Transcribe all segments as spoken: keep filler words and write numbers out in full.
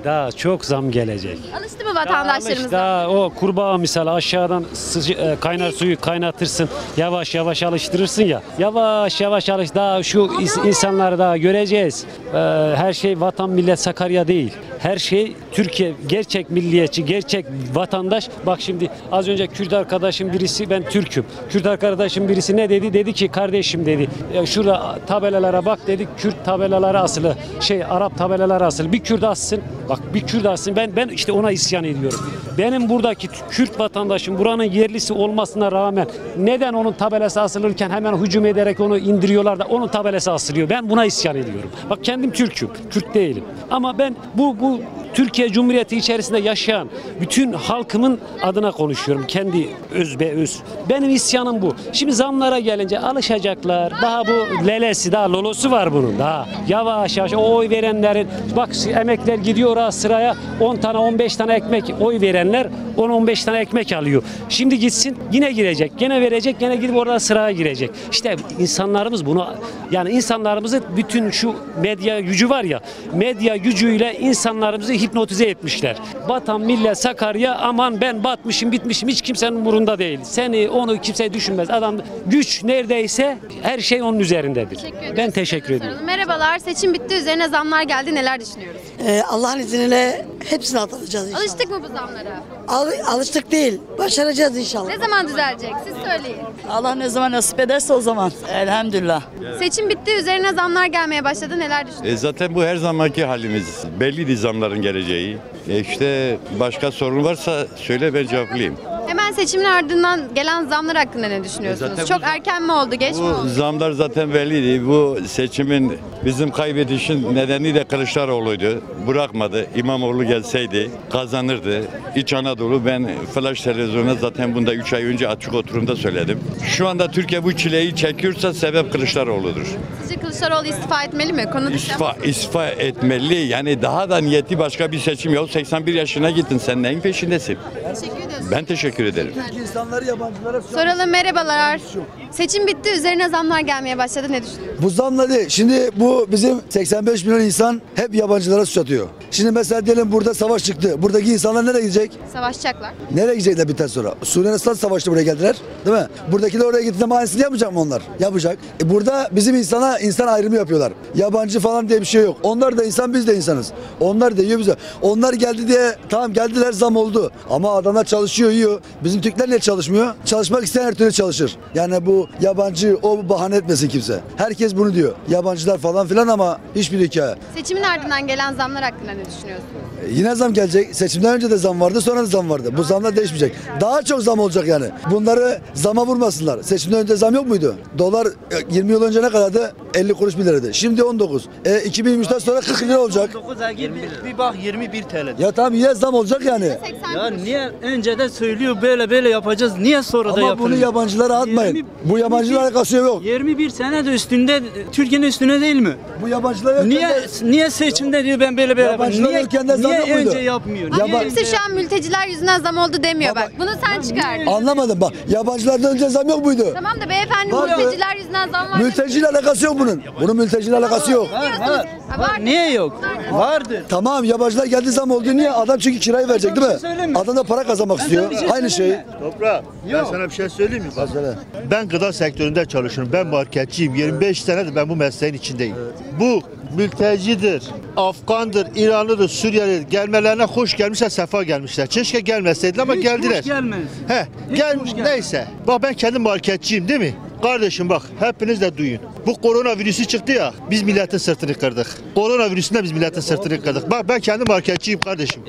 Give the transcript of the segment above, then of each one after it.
Daha çok zam gelecek. Alıştı mı vatandaşlarımız? Daha o kurbağa misal aşağıdan sıcı, e, kaynar suyu kaynatırsın. Yavaş yavaş alıştırırsın ya. Yavaş yavaş alış. Daha şu is- insanları daha göreceğiz. Ee, her şey vatan millet Sakarya değil. Her şey Türkiye, gerçek milliyetçi, gerçek vatandaş. Bak şimdi az önce Kürt arkadaşım birisi, ben Türk'üm. Kürt arkadaşım birisi ne dedi? Dedi ki kardeşim dedi. "Ya şurada tabelalara bak" dedi. Kürt tabelaları asılı. Şey Arap tabelaları asılı. Bir Kürt assın. Bak bir Kürt assın. Ben ben işte ona isyan ediyorum. Benim buradaki Kürt vatandaşım buranın yerlisi olmasına rağmen neden onun tabelası asılırken hemen hücum ederek onu indiriyorlar da onun tabelası asılıyor? Ben buna isyan ediyorum. Bak kendim Türk'üm. Kürt değilim. Ama ben bu bu Türkiye Cumhuriyeti içerisinde yaşayan bütün halkımın adına konuşuyorum. Kendi öz be öz. Benim isyanım bu. Şimdi zamlara gelince alışacaklar. Daha bu lelesi, daha lolosu var bunun daha. Yavaş yavaş o oy verenlerin, bak emekler gidiyor ha sıraya, on tane on beş tane ekmek oy verenler on on beş tane ekmek alıyor. Şimdi gitsin yine girecek. Gene verecek, gene gidip orada sıraya girecek. İşte insanlarımız bunu, yani insanlarımızı bütün şu medya gücü var ya, medya gücüyle insanlarımızı hipnotize etmişler. Vatan millet Sakarya, aman ben batmışım bitmişim, hiç kimsenin umurunda değil. Seni onu kimse düşünmez. Adam güç neredeyse her şey onun üzerindedir. Teşekkür Ben teşekkür ediyorum. Soralım. Merhabalar. Seçim bitti. Üzerine zamlar geldi. Neler düşünüyoruz? Ee, Allah'ın izniyle hepsini atlatacağız inşallah. Alıştık mı bu zamlara? Al- alıştık değil. Başaracağız inşallah. Ne zaman düzelecek? Siz söyleyin. Allah ne zaman nasip ederse o zaman. Elhamdülillah. Seçim bitti. Üzerine zamlar gelmeye başladı. Neler düşünüyorsunuz? E zaten bu her zamanki halimiz. Belli zamların geleceği. E işte başka sorun varsa söyle ben cevaplayayım. Hemen seçimin ardından gelen zamlar hakkında ne düşünüyorsunuz? Zaten Çok bu- erken mi oldu? Geç mi Bu oldu? zamlar zaten belliydi. Bu seçimin bizim kaybedişin nedeni de Kılıçdaroğlu'ydu. Bırakmadı. İmamoğlu gelseydi kazanırdı. İç Anadolu, ben Flash Televizyon'a zaten bunda üç ay önce açık oturumda söyledim. Şu anda Türkiye bu çileyi çekiyorsa sebep Kılıçdaroğlu'dur. Sizce Kılıçdaroğlu istifa etmeli mi? Konu dışı İstifa, ama- istifa etmeli. Yani daha da niyeti başka bir seçim yok. seksen bir yaşına gittin. Sen neyin peşindesin? Teşekkür ediyoruz. Ben teşekkür ederim. İnsanları yabancılara Soralım, merhabalar. Seçim bitti. Üzerine zamlar gelmeye başladı. Ne düşünüyorsunuz? bu zamla değil. Şimdi bu bizim seksen beş milyon insan hep yabancılara suç atıyor. Şimdi mesela diyelim burada savaş çıktı. Buradaki insanlar nereye gidecek? Savaşacaklar. Nereye gidecekler bir sonra? Suriye'nin savaştı, buraya geldiler. Değil mi? Buradakiler oraya gittiğinde aynısını yapmayacak mı onlar? Yapacak. E burada bizim insana insan ayrımı yapıyorlar. Yabancı falan diye bir şey yok. Onlar da insan, biz de insanız. Onlar da yiyor bize. Onlar geldi diye tamam geldiler, zam oldu. Ama adamlar çalışıyor, yiyor. Bizim Türkler niye çalışmıyor? Çalışmak isteyen her türlü çalışır. Yani bu yabancı o bahane etmesin kimse. Herkes bunu diyor. Yabancılar falan filan ama hiçbir hikaye. Seçimin ardından gelen zamlar hakkında ne düşünüyorsunuz? E, Yine zam gelecek. Seçimden önce de zam vardı, sonra da zam vardı. Bu zamlar değişmeyecek. Daha çok zam olacak yani. Bunları zama vurmasınlar. Seçimden önce zam yok muydu? Dolar e, yirmi yıl önce ne kadardı? elli kuruş bir liraydı. Şimdi on dokuz. E, iki bin yirmi üçten sonra kırk lira olacak. Bir bak yirmi bir T L. Ya tamam yine zam olacak yani. seksen Ya kuruş. niye önceden söylüyor böyle böyle yapacağız? Niye sonra da Ama yapılmıyor? bunu yabancılara atmayın. yirmi Bu yabancılarla alakası yok. yirmi bir sene de üstünde, Türkiye'nin üstüne değil mi? Bu yabancılar yok. Niye niye seçimde diyor ben böyle böyle yapayım? Yabancılar Niye, yokken de zam niye yok muydu? önce yapmıyor? Ama Niye kimse önce şu an mülteciler yüzünden zam oldu demiyor Baba- bak. Bunu sen çıkardın. Anlamadım bak. Yabancılardan önce zam yok muydu? Tamam da beyefendi Var mı? mülteciler yüzünden zam var. Mülteciyle alakası yok bunun. Bunun mülteciyle alakası yok. Var, var. Ha, var. Niye yok? Vardır. Tamam yabancılar geldi zam oldu. Niye? Adam çünkü kirayı verecek değil bir şey söyleyeyim mi? mi? Adam da para kazanmak istiyor. bir şey Aynı şey. söyleyeyim Toprağa, ben sana bir şey söyleyeyim mi? Bak, ben gıda sektöründe çalışıyorum. Ben marketçiyim. yirmi beş senedir ben bu mesleğin içindeyim. Bu mültecidir, Afgandır, İranlıdır, Suriyelidir. Gelmelerine hoş gelmişler, sefa gelmişler. Keşke gelmeseydiler ama Hiç geldiler. hoş gelmez. He, Hiç gel hoş gelmez. neyse. Bak ben kendim marketçiyim değil mi? Kardeşim bak hepiniz de duyun. Bu koronavirüsü çıktı ya, biz milletin sırtını kırdık. Koronavirüsünden biz milletin sırtını kırdık. Bak ben kendi marketçiyim kardeşim.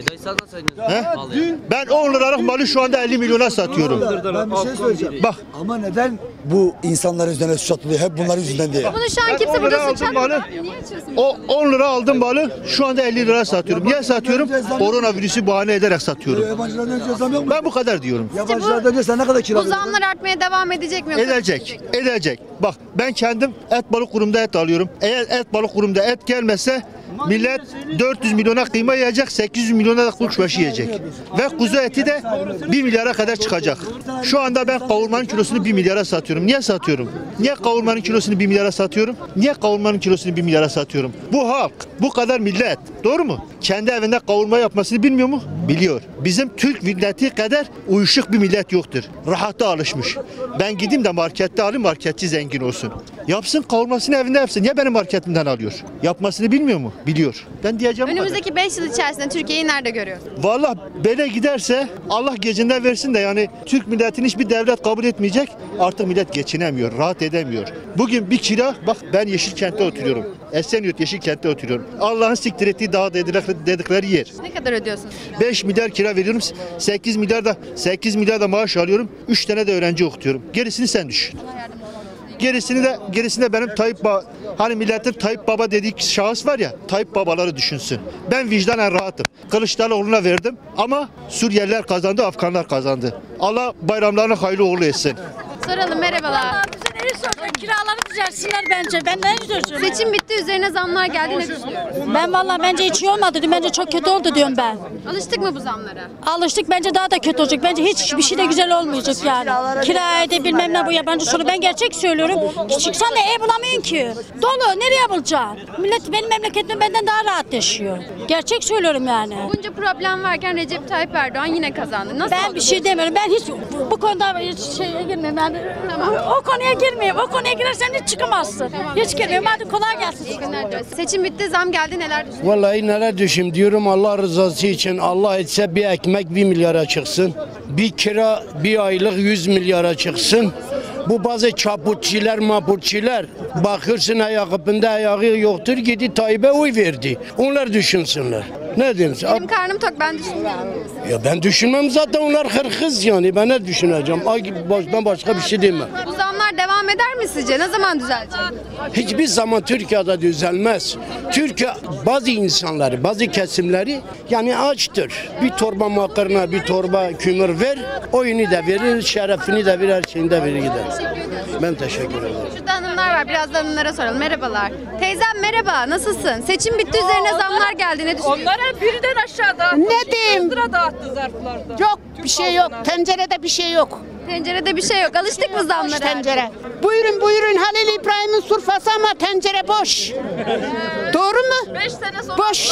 He? Ben on liralık malı şu anda elli milyona satıyorum. Ben bir şey söyleyeceğim. Bak. Ama neden bu insanların üzerine suç atılıyor? Hep bunların yüzünden diye. Bunu şu an Ben kimse on burada lira suç aldım atmıyor. malı. Niye açıyorsun? O on lira aldım malı, şu anda elli lira satıyorum. Niye satıyorum? Koronavirüsü bahane ederek satıyorum. Yabancılardan önce zam yok mu? Ben bu kadar diyorum. Yabancılardan önce sen ne kadar kira Bu veriyorsun? zamlar artmaya devam edecek mi? yoksa Edecek, düşecek mi? edecek. Bak ben kendim et balık kurumda et alıyorum. Eğer et balık kurumda et gelmezse Millet dört yüz milyona kıyma yiyecek, sekiz yüz milyona da kuşbaşı yiyecek. Ve kuzu eti de bir milyara kadar çıkacak. Şu anda ben kavurmanın kilosunu bir milyara satıyorum. Niye satıyorum? Niye kavurmanın kilosunu bir milyara satıyorum? Niye kavurmanın kilosunu bir milyara satıyorum? Bu halk, bu kadar millet, doğru mu? Kendi evinde kavurma yapmasını bilmiyor mu? Biliyor. Bizim Türk milleti kadar uyuşuk bir millet yoktur. Rahata alışmış. Ben gideyim de markette alayım, marketçi zengin olsun. Yapsın, kavurmasını evinde yapsın. Niye benim marketimden alıyor? Yapmasını bilmiyor mu? Biliyor. Ben diyeceğim bu kadar. Önümüzdeki beş yıl içerisinde Türkiye'yi nerede görüyorsun? Vallahi böyle giderse Allah gecinden versin de yani Türk milletini hiçbir devlet kabul etmeyecek. Artık millet geçinemiyor, rahat edemiyor. Bugün bir kira, bak ben Yeşilkent'te oturuyorum. Esenyurt Yeşilkent'te oturuyorum. Allah'ın siktir ettiği dağ dedikleri, dedikleri yer. Ne kadar ödüyorsunuz? beş milyar kira veriyorum. sekiz milyar da sekiz milyar da maaş alıyorum. üç tane de öğrenci okutuyorum. Gerisini sen düşün. Gerisini de gerisini de benim Tayyip Baba, hani milletin Tayyip Baba dediği şahıs var ya, Tayyip Babaları düşünsün. Ben vicdanen rahatım. Kılıçdaroğlu'na verdim ama Suriyeliler kazandı, Afganlar kazandı. Allah bayramlarını hayırlı uğurlu etsin. Soralım, merhabalar. Kiraları düzelsinler bence. Ben ne diyorsun? Seçim bitti, üzerine zamlar geldi, ne düşünüyorsun? Ben vallahi bence hiç iyi olmadı. Bence çok kötü oldu diyorum ben. Alıştık mı bu zamlara? Alıştık, bence daha da kötü olacak. Bence hiçbir şey de güzel olmayacak yani. Kira öde bilmem ne bu yabancı şunu. Ben gerçek söylüyorum. Çıksan da ev bulamıyorsun ki. Dolu, nereye bulacaksın? Millet benim memleketim benden daha rahat yaşıyor. Gerçek söylüyorum yani. Bunca problem varken Recep Tayyip Erdoğan yine kazandı. Nasıl Ben oldu bir bu? şey demiyorum. Ben hiç bu konuda hiç şeye girmeyeyim. Yani o, o konuya girmeyeyim. O konuya girersen hiç çıkamazsın. Hiç girmeyeyim. Hadi kolay gelsin. İyi günler diliyoruz. Seçim bitti, zam geldi, neler düşünüyorsun? Vallahi neler düşün diyorum, Allah rızası için. Allah etse bir ekmek bir milyara çıksın. Bir kira bir aylık yüz milyara çıksın. Bu bazı çaputçiler maputçiler bakırsın ayakında ayağı yoktur, gidi Tayyip'e oy verdi. Onlar düşünsünler. Ne diyeyim? Benim karnım tok, ben düşünmüyorum. Ya ben düşünmem zaten, onlar hırkız yani, ben ne düşüneceğim? Ay gibi baştan başka bir şey demem. Bu zamlar devam eder mi sizce? Ne zaman düzelecek? Hiçbir zaman Türkiye'de düzelmez. Türkiye bazı insanları, bazı kesimleri yani açtır. Bir torba makarna, bir torba kümür ver, oyunu da verir, şerefini de verir, her şeyini de verir gider. Ben teşekkür ederim. Şurada hanımlar var, biraz da hanımlara soralım. Merhabalar. Teyzem merhaba, nasılsın? Seçim bitti, üzerine zamlar geldi, ne düşünüyorsun? Onlara birden aşağıda. Ne diyeyim? Lira dağıttı zarflarda. Yok, bir şey yok. Tencerede bir şey yok. Tencerede bir şey yok. Alıştık mı zamlara? Tencere. Buyurun buyurun Halil İbrahim'in surfası ama tencere boş. Doğru mu? Beş sene sonra. Boş.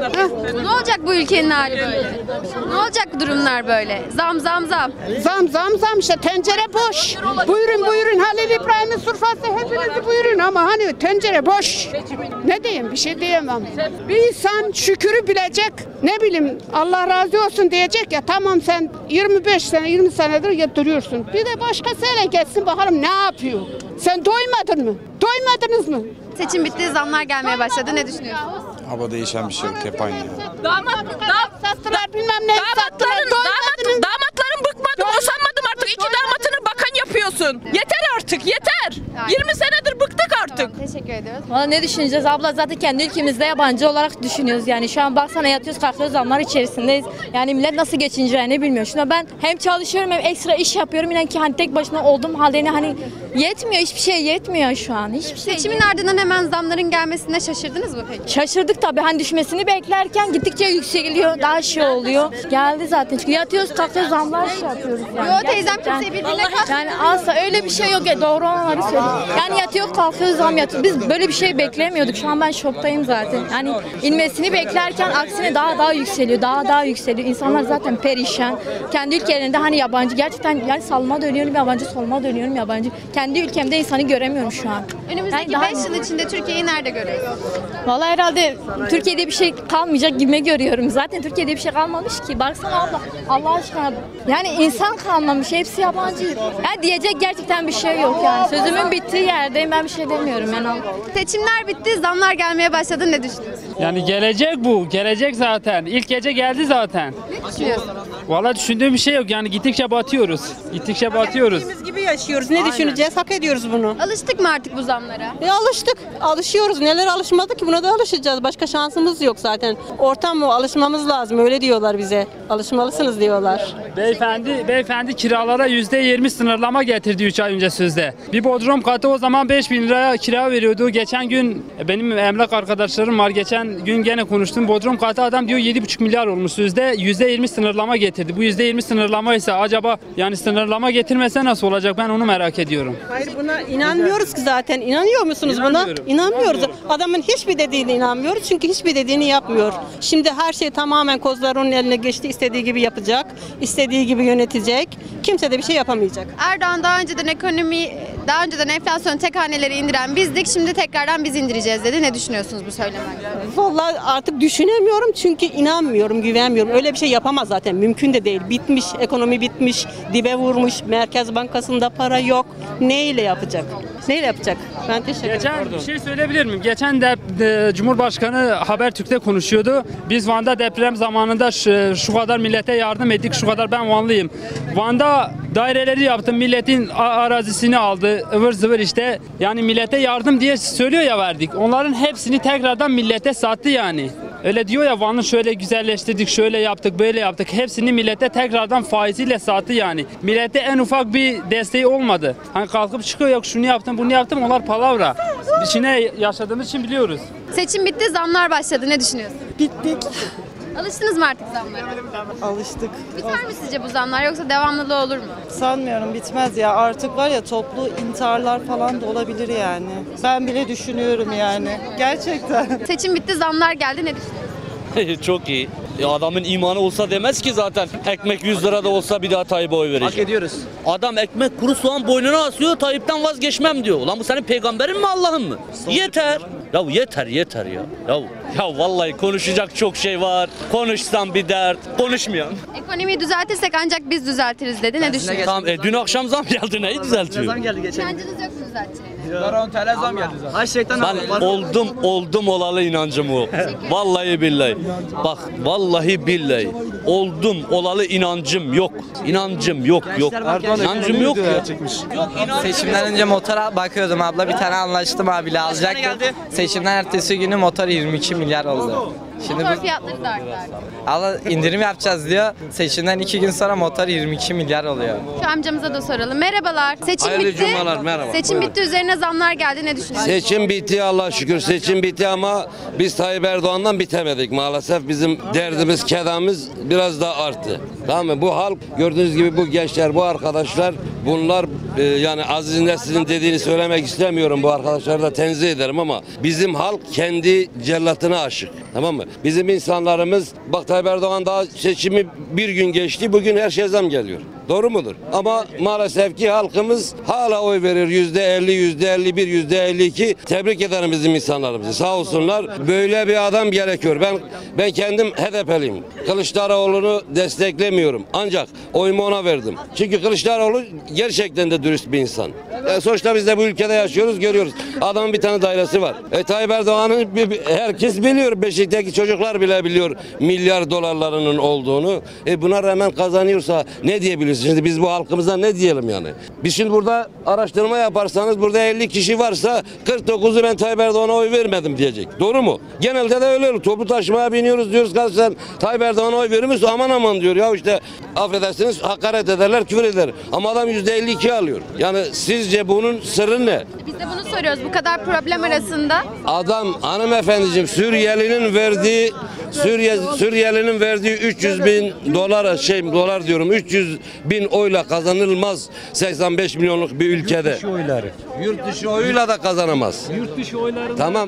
Ne olacak bu ülkenin hali böyle? Ne olacak bu durumlar böyle? Zam zam zam. Zam zam zam işte tencere boş. Buyurun buyurun Halil İbrahim'in surfası hepinizi buyurun ama hani tencere boş. Ne diyeyim, bir şey diyemem. Bir insan şükürü bilecek, ne bileyim Allah razı olsun diyecek ya, tamam sen yirmi beş sene yirmi senedir yatırıyorsun. Bir de başkasıyla geçsin bakalım ne yapıyor. Sen doymadın mı? Doymadınız mı? Seçim bitti, zamlar gelmeye başladı. Ne düşünüyorsun? Hava değişen bir şey yok, hep aynı. Damat, damat, sattılar bilmem ne sattılar. damatların, damat, damatların bıkmadım, usanmadım artık. İki damatını bakan yapıyorsun. Yeter artık, yeter. Yani. yirmi senedir bıktık artık. Tamam, teşekkür ediyoruz. Valla ne düşüneceğiz abla, zaten kendi ülkemizde yabancı olarak düşünüyoruz yani. Şu an baksana yatıyoruz kalkıyoruz, zamlar içerisindeyiz. Yani millet nasıl geçineceğini bilmiyor. Şuna ben hem çalışıyorum hem ekstra iş yapıyorum. İnan ki hani tek başına olduğum halde yine hani yetmiyor, hiçbir şey yetmiyor şu an. Hiçbir şey. Seçimin ardından hemen zamların gelmesine şaşırdınız mı peki? Şaşırdık tabii, hani düşmesini beklerken gittikçe yükseliyor, daha şey oluyor. Geldi zaten çünkü yatıyoruz kalkıyoruz, zamlar şey yapıyoruz yani. Yo teyzem kimseyi birbirine katmıyor. Yani asla öyle bir şey yok ya, doğru olanları söyleyeyim. Yani yatıyor kalkıyoruz, zam yatıyor. Biz böyle bir şey beklemiyorduk. Şu an ben şoktayım zaten. Yani inmesini beklerken aksine daha daha yükseliyor. Daha daha yükseliyor. İnsanlar zaten perişan. Kendi ülkelerinde hani yabancı gerçekten, yani salma dönüyorum yabancı, solma dönüyorum yabancı. Kendi ülkemde insanı göremiyorum şu an. Önümüzdeki Yani beş yıl içinde Türkiye'yi nerede görüyorsunuz? Vallahi herhalde Türkiye'de bir şey kalmayacak gibi görüyorum. Zaten Türkiye'de bir şey kalmamış ki. Baksana abla, Allah aşkına. Yani insan kalmamış. Hepsi yabancı. Yani diyecek gerçekten bir şey yok yani. Sözümün bittiği yerdeyim. Ben bir şey demiyorum yani. Seçimler bitti, zamlar gelmeye başladı. Ne düşünüyorsun? Yani gelecek bu. Gelecek zaten. İlk gece geldi zaten. Ne düşünüyorsun? Vallahi düşündüğüm bir şey yok. Yani gittikçe batıyoruz. Gittikçe batıyoruz. gibi yaşıyoruz. Ne düşüneceğiz? Hak ediyoruz bunu. Alıştık mı artık bu zamlara? E alıştık. Alışıyoruz. Neler alışmadık ki? Buna da alışacağız. Başka şansımız yok zaten. Ortam mı? Alışmamız lazım. Öyle diyorlar bize. Alışmalısınız diyorlar. Beyefendi, beyefendi kiralara yüzde yirmi sınırlama getirdi üç ay önce sözde. Bir bodrum katı o zaman beş bin liraya kira veriyordu. Geçen gün benim emlak arkadaşlarım var. Geçen geçen gün gene konuştum. Bodrum katı adam diyor yedi buçuk milyar olmuş sözde. yüzde yirmi sınırlama getirdi. Bu yüzde yirmi sınırlama ise acaba yani sınırlama getirmese nasıl olacak? Ben onu merak ediyorum. Hayır buna inanmıyoruz ki zaten. İnanıyor musunuz buna? İnanmıyorum. İnanmıyoruz. Adamın hiçbir dediğine inanmıyoruz çünkü hiçbir dediğini yapmıyor. Şimdi her şey tamamen kozlar onun eline geçti. İstediği gibi yapacak. İstediği gibi yönetecek. Kimse de bir şey yapamayacak. Erdoğan daha önceden ekonomi, daha önceden enflasyonu tek hanelere indiren bizdik. Şimdi tekrardan biz indireceğiz dedi. Ne düşünüyorsunuz bu söylemden? Vallahi artık düşünemiyorum çünkü inanmıyorum, güvenmiyorum. Öyle bir şey yapamaz zaten. Mümkün de değil. Bitmiş, ekonomi bitmiş, dibe vurmuş. Merkez Bankası'nda para yok. Neyle yapacak? Neyle yapacak? Ben teşekkür ederim. Geçen bir şey söyleyebilir miyim? Geçen de, de Cumhurbaşkanı Habertürk'te konuşuyordu. Biz Van'da deprem zamanında şu, şu kadar millete yardım ettik, şu kadar ben Vanlıyım. Van'da daireleri yaptım, milletin arazisini aldı, ıvır zıvır işte. Yani millete yardım diye söylüyor ya verdik. Onların hepsini tekrardan millete sattı yani. Öyle diyor ya Van'ı şöyle güzelleştirdik, şöyle yaptık, böyle yaptık. Hepsini millete tekrardan faiziyle sattı yani. Millete en ufak bir desteği olmadı. Hani kalkıp çıkıyor yok şunu yaptım, bunu yaptım onlar palavra. İçine yaşadığımız için biliyoruz. Seçim bitti, zamlar başladı. Ne düşünüyorsun? Bittik. Alıştınız mı artık zamlara? Alıştık. Biter mi sizce bu zamlar yoksa devamlılığı olur mu? Sanmıyorum bitmez ya. Artık var ya toplu intiharlar falan da olabilir yani. Ben bile düşünüyorum yani. Gerçekten. Seçim bitti, zamlar geldi. Ne düşünüyorsun? Çok iyi. Ya adamın imanı olsa demez ki zaten ekmek yüz lira da olsa bir daha Tayyip'e oy verecek. Hak ediyoruz. Adam ekmek kuru soğan boynuna asıyor Tayyip'ten vazgeçmem diyor. Ulan bu senin peygamberin mi Allah'ın mı? Yeter. Ya yeter yeter ya. Ya ya vallahi konuşacak çok şey var. Konuşsam bir dert. Konuşmayan. Ekonomiyi düzeltirsek ancak biz düzeltiriz dedi. Ne düşünüyorsun? Tamam e, dün akşam zam geldi neyi düzeltiyor? Zam geldi geçen. İnancınız yok mu düzelteceğine? on T L zam geldi zaten. Ay şeytan Ben oldum oldum olalı inancım o. Vallahi billahi. Bak vallahi billahi. Oldum olalı inancım yok. İnancım yok yok. İnancım yok ya. Yok inan. Seçimden önce motora bakıyordum abla bir tane anlaştım abiyle alacaktım. Seçimden ertesi günü motor yirmi iki milyar oldu. Şimdi Motor bu, fiyatları da arttı artık. abla indirim yapacağız diyor. Seçimden iki gün sonra motor yirmi iki milyar oluyor. Şu amcamıza da soralım. Merhabalar. Seçim Hayırlı bitti. cumalar, merhaba. Seçim Buyurun. bitti, üzerine zamlar geldi. Ne düşünüyorsun? Seçim bitti Allah şükür seçim bitti ama biz Tayyip Erdoğan'dan bitemedik maalesef. Bizim derdimiz, kedamız biraz daha arttı. Tamam mı? Bu halk gördüğünüz gibi bu gençler, bu arkadaşlar bunlar e, yani Aziz Nesin'in dediğini söylemek istemiyorum. Bu arkadaşları da tenzih ederim ama bizim halk kendi cellatına aşık. Tamam mı? Bizim insanlarımız bak Tayyip Erdoğan daha seçimi bir gün geçti. Bugün her şey zam geliyor. Doğru mudur? Ama maalesef ki halkımız hala oy verir. yüzde elli, yüzde elli bir, yüzde elli iki. Tebrik ederim bizim insanlarımızı. Sağ olsunlar. Böyle bir adam gerekiyor. Ben ben kendim H D P'liyim. Kılıçdaroğlu'nu desteklemiyorum. Ancak oyumu ona verdim. Çünkü Kılıçdaroğlu gerçekten de dürüst bir insan. E, sonuçta biz de bu ülkede yaşıyoruz, görüyoruz. Adamın bir tane dairesi var. E, Tayyip Erdoğan'ın bir- bir- herkes biliyor. Beşik'teki çocuklar bile biliyor milyar dolarlarının olduğunu. E, buna rağmen kazanıyorsa ne diyebiliriz? Şimdi biz bu halkımıza ne diyelim yani? Biz şimdi burada araştırma yaparsanız burada elli kişi varsa kırk dokuzu ben Tayyip Erdoğan'a oy vermedim diyecek. Doğru mu? Genelde de öyle. Toplu taşımaya biniyoruz diyoruz kardeşler Tayyip Erdoğan'a oy verir misin? Aman aman diyor. Ya işte affedersiniz hakaret ederler, küfür eder. Ama adam yüzde elli iki alıyor. Yani sizce bunun sırrı ne? Biz de bunu soruyoruz. Bu kadar problem arasında. Adam hanımefendiciğim Suriyelinin verdiği Suriye Suriyelinin verdiği üç yüz bin dolar şey dolar diyorum üç yüz bin oyla kazanılmaz seksen beş milyonluk bir ülkede. Yurt dışı oyları. Yurt dışı oyuyla da kazanamaz. Yurt dışı oyları Tamam.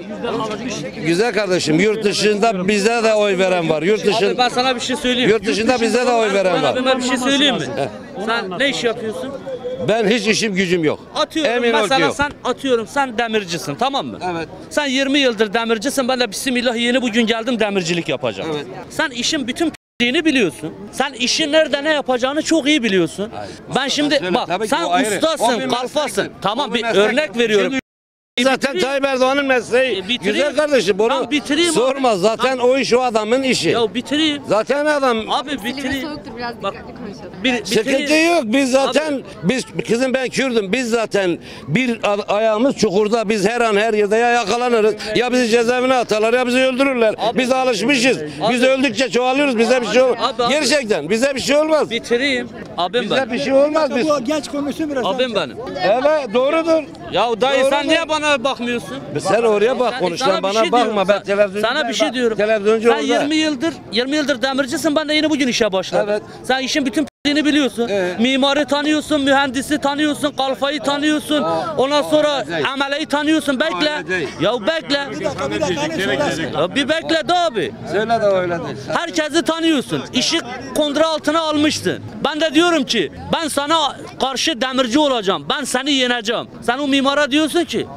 Güzel kardeşim yurt dışında bize de oy veren var. Yurt dışında Abi ben sana bir şey söyleyeyim. Yurt dışında bize de oy veren var. Ben bir şey söyleyeyim mi? Sen ne iş yapıyorsun? Ben hiç işim gücüm yok. Atıyorum Emin ol ki mesela yok. sen atıyorum sen demircisin tamam mı? Evet. Sen yirmi yıldır demircisin ben de bismillah yeni bugün geldim demircilik yapacağım. Evet. Sen işin bütün p***liğini biliyorsun. Sen işi nerede ne yapacağını çok iyi biliyorsun. Hayır. Ben şimdi Söyle, bak tabii ki sen o ayrı. O ustasın, bir kalfasın. meslektir. Tamam O bir bir meslektir. örnek veriyorum. Şimdi zaten Tayyip Erdoğan'ın mesleği. E, bitireyim. Güzel kardeşim bunu Tamam, bitireyim sorma. abi. Zaten Tamam. o iş o adamın işi. Ya bitireyim. Zaten adam Abi Silivri bitireyim. soğuktur, biraz dikkatli konuşalım. Bir, sıkıntı bitireyim. yok. Biz zaten biz kızım ben Kürdüm. Biz zaten bir a- ayağımız çukurda. Biz her an her yerde ya yakalanırız ya bizi cezaevine atarlar ya bizi öldürürler. Abi, biz alışmışız. Abi, biz öldükçe çoğalıyoruz. Bize bir şey olmaz. Abi, abi. Gerçekten bize bir şey olmaz. Bitireyim. Abim Bize ben. bir şey olmaz. Biz... Genç konuşsun biraz. Abim benim. Evet doğrudur. Ya dayı Doğru sen mu? niye bana bakmıyorsun? Sen oraya bak konuş. Sana Sen bir bana şey bakma. diyorum. Ben Sen- televizyoncu. Sana bir şey diyorum. Televizyoncu Sen orada. yirmi yıldır yirmi yıldır demircisin. Ben de yeni bugün işe başladım. Evet. Sen işin bütün p***liğini biliyorsun. Evet. Mimarı tanıyorsun, mühendisi tanıyorsun, kalfayı tanıyorsun. Ondan sonra ameleyi tanıyorsun. Bekle. Öyle değil. Ya bekle. Ya bir bekle de abi. Söyle de öyle değil. Herkesi tanıyorsun. İşi kontrol altına almışsın. Ben de diyorum ki ben sana karşı demirci olacağım. Ben seni yeneceğim. Sen o mimara diyorsun ki.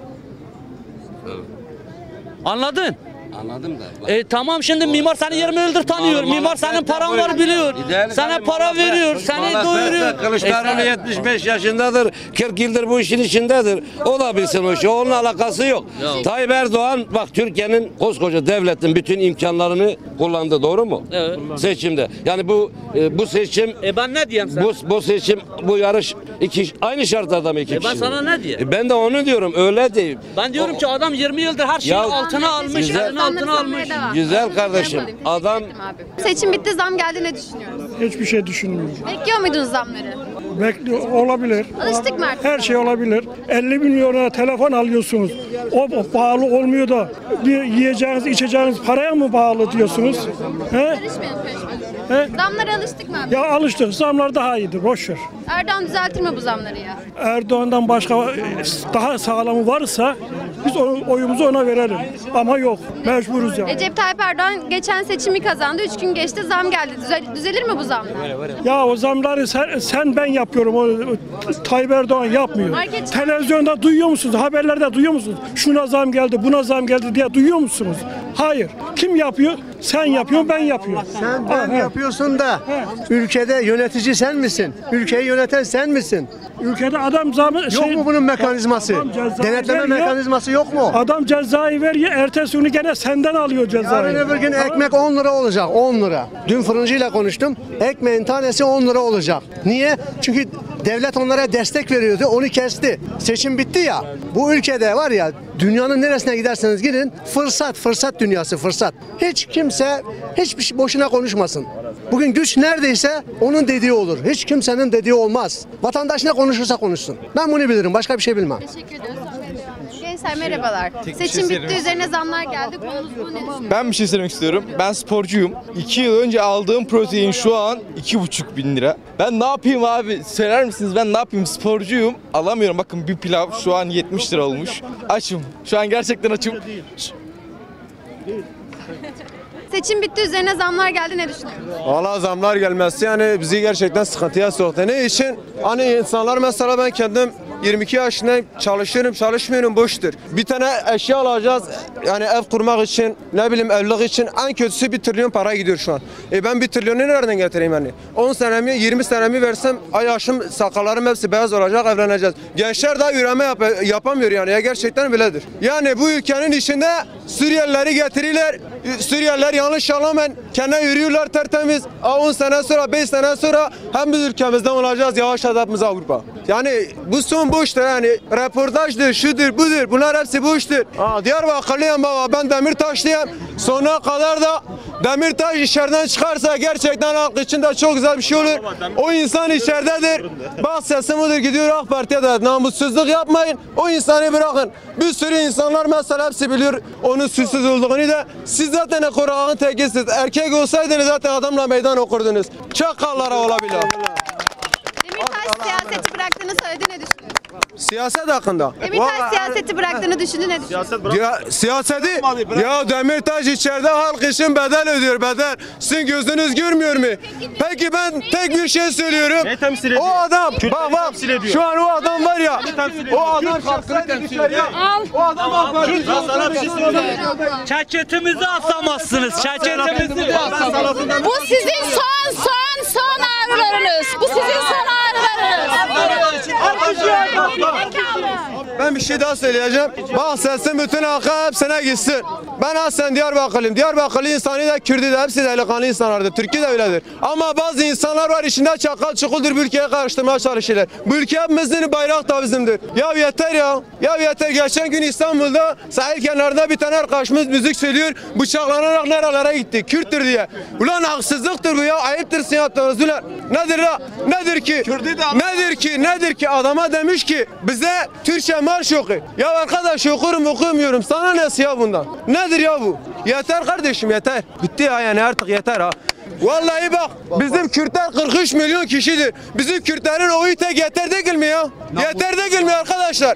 Anladın? Anladım da. E tamam şimdi mimar seni yirmi yıldır tanıyor. Mal- Mimar senin malafet paran de var bu- biliyor. İdeali Sana tabii para malafet- veriyor. Seni malafet de doyuruyor. Kılıçdaroğlu E sen- yetmiş beş yaşındadır. kırk yıldır bu işin içindedir. O da bilsin o işi. Onunla alakası yok. Ya. Tayyip Erdoğan bak Türkiye'nin koskoca devletin bütün imkanlarını kullandı. Doğru mu? Evet. Seçimde. Yani bu e, bu seçim E ben ne diyeyim sana? bu, bu seçim bu yarış iki aynı şartlarda mı iki E ben kişi? sana ne diyeyim? E ben de onu diyorum. Öyle değil. Ben diyorum ki adam yirmi yıldır her şeyi Ya- altına almış, Güzel. elini altına almış. Güzel kardeşim. Adam Seçim bitti, zam geldi, ne düşünüyoruz? Hiçbir şey düşünmüyorum. Bekliyor muydunuz zamları? Bekliyor olabilir. Alıştık mı artık? Her şey olabilir. elli milyona telefon alıyorsunuz. O pahalı olmuyor da bir yiyeceğiniz, içeceğiniz paraya mı bağlı diyorsunuz? He? Karışmayalım, karışmayalım. He? Zamlara alıştık mı abi? Ya alıştık. Zamlar daha iyidir. Boş ver. Erdoğan düzeltir mi bu zamları ya? Erdoğan'dan başka e, daha sağlamı varsa biz o- oyumuzu ona verelim. Ama yok. Mecburuz yani. Recep Tayyip Erdoğan geçen seçimi kazandı. Üç gün geçti, zam geldi. Düzel- düzelir mi bu zamlar? Ya o zamları sen, sen ben yapıyorum. O, o Tayyip Erdoğan yapmıyor. Market- Televizyonda duyuyor musunuz? Haberlerde duyuyor musunuz? Şuna zam geldi, buna zam geldi diye duyuyor musunuz? Hayır. Kim yapıyor? Sen yapıyorsun, ben yapıyorum. Sen ben Ha, ha. yapıyorsun da ülkede yönetici sen misin? Ülkeyi yöneten sen misin? Ülkede adam zamı Yok şey- mu bunun mekanizması? Adam cezayı Denetleme veriyor. mekanizması yok mu? Adam cezayı veriyor, ertesi günü gene senden alıyor cezayı. Yarın öbür gün ekmek on lira olacak, on lira. Dün fırıncıyla konuştum. Ekmeğin tanesi on lira olacak. Niye? Çünkü devlet onlara destek veriyordu, onu kesti. Seçim bitti ya. Bu ülkede var ya, dünyanın neresine giderseniz gidin, fırsat, fırsat dünyası, fırsat. Hiç kimse hiçbir şey boşuna konuşmasın. Bugün güç neredeyse onun dediği olur. Hiç kimsenin dediği olmaz. Vatandaş ne konuşursa konuşsun. Ben bunu bilirim, başka bir şey bilmem. Teşekkür ediyoruz. Gençler merhabalar. Seçim bitti, üzerine zamlar geldi. Konumuz bu, ne düşünüyorsunuz? Ben bir şey söylemek istiyorum. Ben sporcuyum. İki yıl önce aldığım protein şu an iki buçuk bin lira. Ben ne yapayım abi? Söyler misiniz ben ne yapayım? Sporcuyum. Alamıyorum. Bakın bir pilav şu an yetmiş lira olmuş. Açım. Şu an gerçekten açım. Seçim bitti, üzerine zamlar geldi, ne düşünüyorsunuz? Valla zamlar gelmesi yani bizi gerçekten sıkıntıya soktu. Ne için? Hani insanlar mesela ben kendim yirmi iki yaşındayım, çalışıyorum, çalışmıyorum, boştur. Bir tane eşya alacağız, yani ev kurmak için, ne bileyim evlilik için en kötüsü bir trilyon para gidiyor şu an. E ben bir trilyonu nereden getireyim yani? on senemi, yirmi senemi versem, ay yaşım, sakallarım hepsi beyaz olacak, evleneceğiz. Gençler daha üreme yap yapamıyor yani, ya gerçekten böyledir. Yani bu ülkenin içinde Suriyelileri getirirler, Suriyeliler yanlış anlamayın, kendine yürüyorlar tertemiz. on sene sonra, beş sene sonra hem biz ülkemizden olacağız, yavaş adapımız Avrupa. Yani bu son boştur yani, reportajdır, şudur, budur, bunlar hepsi boştur. Aa, Diyarbakırlıyım baba, ben Demirtaşlıyım. Sonuna kadar da Demirtaş içeriden çıkarsa gerçekten halk için de çok güzel bir şey olur. O insan içeridedir. Bak sesim odur, gidiyor AK Parti'ye de namussuzluk yapmayın. O insanı bırakın. Bir sürü insanlar mesela hepsi biliyor onun suçsuz olduğunu da. Siz zaten korağın tekisiniz. Erkek olsaydınız zaten adamla meydan okurdunuz. Çakallara olabilir. Demirtaş siyaseti bıraktığını söyledi, ne düşünüyorsunuz? Siyaset hakkında. Demirtaş Vallahi- siyaseti bıraktığını düşündü, ne düşünüyorsunuz? Ya, siyaseti ya Demirtaş içeride halk için bedel ödüyor, bedel. Sizin gözünüz görmüyor mu? Peki ben tek bir şey söylüyorum. O adam bak bak şu an o adam var ya, o adam kalksaydı dışarıya, o adam bak Çeketimizi asamazsınız. Çeketimizi de asamazsınız. Bu sizin son son son ağrılarınız. Bu sizin son ağrılarınız. Ben bir şey daha söyleyeceğim. Bak sesin bütün halka hepsine gitsin. Ben aslen Diyarbakırlıyım. Diyarbakırlı insanı da Kürdü de hepsi delikanlı insanlardır. Türkiye de öyledir. Ama bazı insanlar var içinde çakal çukuldur bu ülkeye karıştırmaya çalışırlar. Bu ülke hepimizin, bayrak da bizimdir. Ya yeter ya. Ya yeter. Geçen gün İstanbul'da sahil kenarında bir tane arkadaşımız müzik söylüyor. Bıçaklanarak nerelere gitti? Kürttür diye. Ulan haksızlıktır bu ya. Ayıptır sizin yaptığınız ulan. Nedir ya? Nedir ki? Nedir ki? Nedir ki? Adama demiş ki bize Türkçe marş oku. Ya arkadaş okurum okumuyorum. Sana nesi ya bundan? Nedir ya bu? Yeter kardeşim yeter. Bitti ya yani artık yeter ha. Vallahi bak bizim Kürtler kırk üç milyon kişidir. Bizim Kürtlerin oyu tek yeter değil mi ya? Yeter değil mi arkadaşlar?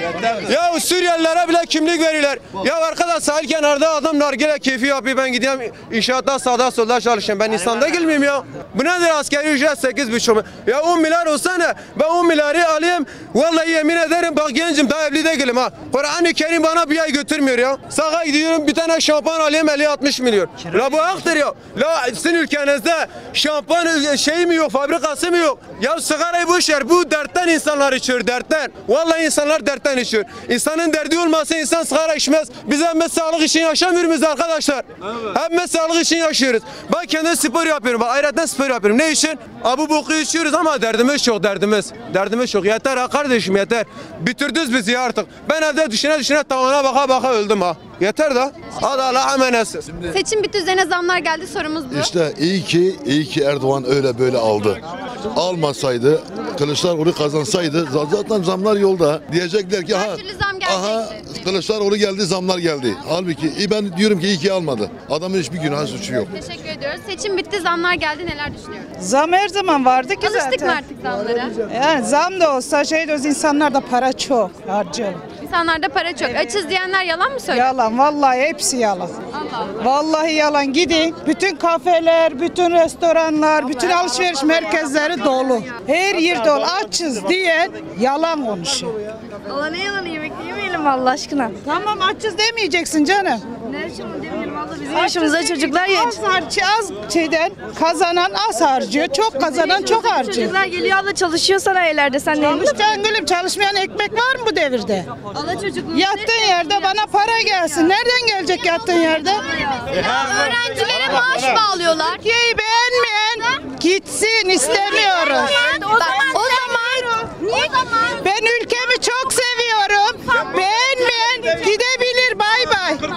Ya Suriyelilere bile kimlik verirler. Ya arkadaş sahil kenarda adam nargile keyfi yapıyor. Ben gideyim inşaatta sağda solda çalışayım. Ben insan değil miyim ya? Bu nedir askeri ücret sekiz buçuk? Ya on milyar olsa ne? Ben on milyarı alayım. Vallahi yemin ederim bak gencim daha evli değilim ha. Kur'an-ı Kerim bana bir ay götürmüyor ya. Sağa gidiyorum bir tane şampuan alayım elli altmış milyon. La bu haktır ya. La sizin ülkenizde şampuan şeyi mi yok, fabrikası mı yok? Ya sigarayı boş ver. Bu dertten insanlar içiyor, dertten. Vallahi insanlar dertten içiyor. İnsanın derdi olmasa insan sigara içmez. Biz hepimiz sağlık için yaşamıyor muyuz arkadaşlar? Evet. Hepimiz sağlık için yaşıyoruz. Ben kendi spor yapıyorum. Bak ayrıca spor yapıyorum. Ne için? Abu boku içiyoruz ama derdimiz çok, derdimiz. Derdimiz çok. Yeter ha kardeşim yeter. Bitirdiniz bizi artık. Ben evde düşüne düşüne tavana baka baka öldüm ha. Yeter da. Hadi Allah'a emanetsin. Seçim bitti üzerine zamlar geldi, sorumuz bu. İşte iyi ki iyi ki Erdoğan öyle böyle aldı. Almasaydı, Kılıçdaroğlu kazansaydı zaten zamlar yolda. Diyecekler ki aha, aha Kılıçdaroğlu geldi, zamlar geldi. Halbuki ben diyorum ki iyi ki almadı. Adamın hiçbir günah suçu yok. Teşekkür ediyoruz. Seçim bitti, zamlar geldi. Neler düşünüyorsunuz? Zam her zaman vardı ki Alıştık zaten. mı artık zamlara? Yani zam da olsa şey de olsa insanlar da para çok harcıyor. İnsanlarda para çok. Açız diyenler yalan mı söylüyor? Yalan vallahi hepsi yalan. Allah. Vallahi yalan. Gidin bütün kafeler, bütün restoranlar, bütün alışveriş merkezleri dolu. Her yer dolu. Açız diyen yalan konuşuyor. Allah ne yalanı, yemek yemeyelim Allah aşkına. Tamam açız demeyeceksin canım. Ne için demeyelim Allah, bizim yaşımızda çocuklar Az, yetişiyor. harcı, az şeyden kazanan az harcıyor, çok kazanan çok harcıyor. Çocuklar geliyor abla, çalışıyor sanayi sen ne Çalışacaksın gülüm, çalışmayan ekmek var mı bu devirde? Allah çocukluğu. Yattığın yerde bana para gelsin. Nereden gelecek yattığın yerde? Ya öğrencilere maaş bağlıyorlar. Türkiye'yi beğenmeyen gitsin, istemiyoruz. Bak, o zaman niye Ben ülkemi çok seviyorum. Beğenmeyen gidebilir, bay bay.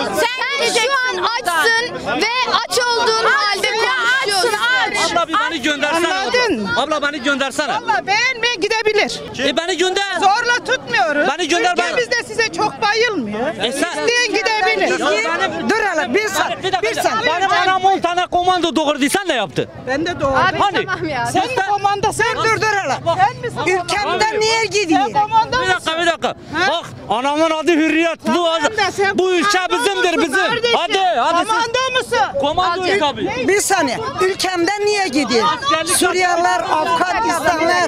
sen şu an açsın ve aç olduğun halde konuşuyorsun. Abla bir beni göndersene. Anladın? Abla beni göndersene. Valla beğenmeyen gidebilir. E beni gönder. Zorla tutmuyoruz. Beni gönder bana. Ülkemiz de size çok bayılmıyor. E sen- İsteyen gidebilir. Dur hele bir saniye. Bir dakika. Bir saniye. Benim anam on tane komando doğurdu. Sen ne yaptın? Ben de doğurdum. Abi Hani? tamam ya. Sen de komanda, sen dur dur hele. Sen misin? Ülkemden niye gidiyor? Sen komanda Bir dakika bir dakika. Bak anamın adı Hürriyet. Bu, Tamam da sen bu ülke komando bizimdir musun bizim. kardeşim? Hadi hadi. siz- Komando musun? Komandoyuz tabii. Bir saniye. Ülkemden niye gidiyor? Suriyeliler, Afganistanlar.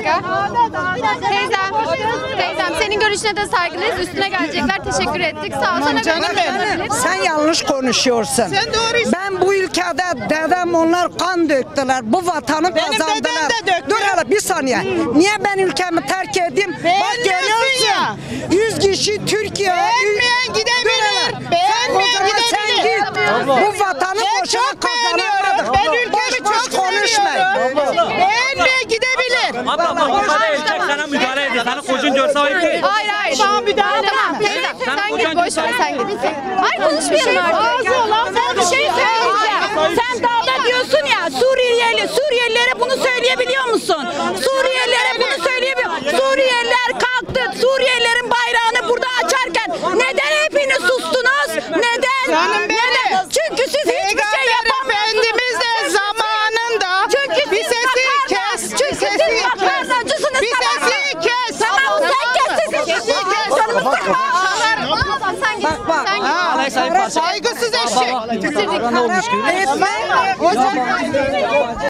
Teyzem, teyzem senin görüşüne de saygılıyız. Üstüne gelecekler. Teşekkür ettik. Sağ ol. Sana canım benim. Sen yanlış konuşuyorsun. Sen doğru. Ben bu ülkede dedem onlar kan döktüler. Bu vatanı Benim kazandılar. dedem de döktü. Dur hele bir saniye. Niye ben ülkemi terk edeyim? Bak Beğenmiyorsun görüyorsun. ya. Yüz kişi Türkiye. Beğenmeyen gidebilir. Beğenmeyen O zaman sen gidebilir. git. Bu vatanı Ben boşuna çok beğeniyorum. kazanamadık. Ben ülkemi Boş boş çok konuşma. seviyorum. Beğenmeyen gidebilir. Abla bak müdahale edecek sana müdahale edecek. Sana kocun görse ayıp değil. Hayır hayır. Tamam, müdahale Tamam. edemem. Teyze Sen sen git, kocan boş ver sen git. Hayır konuşmayalım artık. Ağzı olan Ben bir şey söyleyeceğim. Sen dağda diyorsun ya Suriyeli, Suriyelilere bunu söyleyebiliyor musun? Suriyelilere bunu söyleyebiliyor. Suriyeliler kalktı. Suriyelilerin bayrağını burada açarken neden hepiniz sustunuz? Neden? Canım benim. Neden? Çünkü siz hiçbir şey Peygamber yapamıyorsunuz. Efendimiz de zamanında Çünkü bir siz sesi makarna- kes. Çünkü bir sesi siz makarnacısınız. Bir tamam mı? sesi kes. Tamam sen kes sesini. Sesi kes. Canımı sıkma. Sen git. Sen git. Ha, saygısız eşek. Bitirdik. Etme. Hocam.